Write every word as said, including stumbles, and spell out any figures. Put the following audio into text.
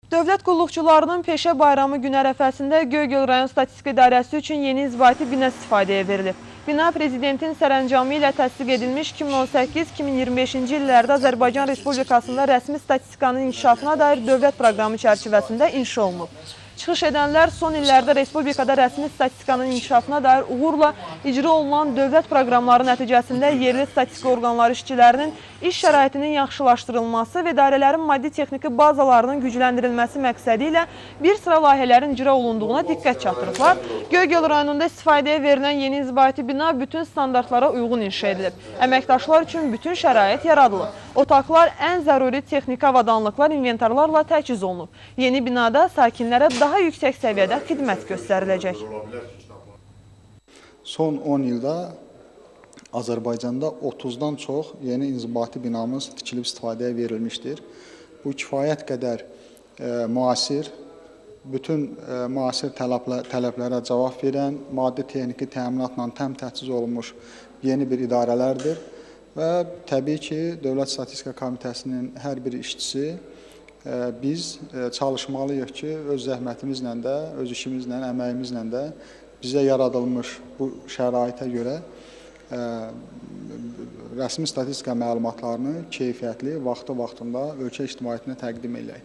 Dövlət qulluqçularının peşə bayramı günü ərəfəsində Göygöl rayon statistika idarəsi üçün yeni inzibati bina istifadəyə verilib. Bina Prezidentin sərəncamı ilə təsdiq edilmiş iki min on səkkiz iki min iyirmi beşinci illərdə Azərbaycan Respublikasında rəsmi statistikanın inkişafına dair dövlət proqramı çərçivəsində inşa olunub. Çıxış edənlər son illərdə Respublikada rəsmi statistikanın inkişafına dair uğurla icra olunan dövlət proqramları nəticəsində yerli statistika orqanları işçilərinin iş şəraitinin yaxşılaşdırılması və idarələrin maddi-texniki bazalarının gücləndirilməsi məqsədi ilə bir sıra layihələrin icra olunduğuna diqqət çatdırıblar. Göygöl rayonunda istifadəyə verilən yeni inzibati bina bütün standartlara uyğun inşa edilib. Əməkdaşlar üçün bütün şərait yaradılıb. Otaqlar ən zəruri texniki avadanlıqlar, inventarlarla təchiz olunub. Yeni binada sakinlərə daha yüksək səviyyədə xidmət göstəriləcək. Son on ildə Azərbaycanda otuzdan çox yeni inzibati binamız tikilib istifadəyə verilmişdir. Bu kifayət qədər e, müasir, bütün e, müasir tələblə, tələblərə cavab verən, maddi-texniki təminatla təm təchiz olunmuş yeni bir idarələrdir. Və təbii ki, Dövlət Statistika Komitəsinin hər bir işçisi e, biz e, çalışmalıyıq ki, öz zəhmətimizlə də, öz işimizlə, əməyimizlə də bizə yaradılmış bu şəraitə görə ə, rəsmi statistika məlumatlarını keyfiyyətli, vaxtı-vaxtında ölkə ictimaiyyətinə təqdim edək.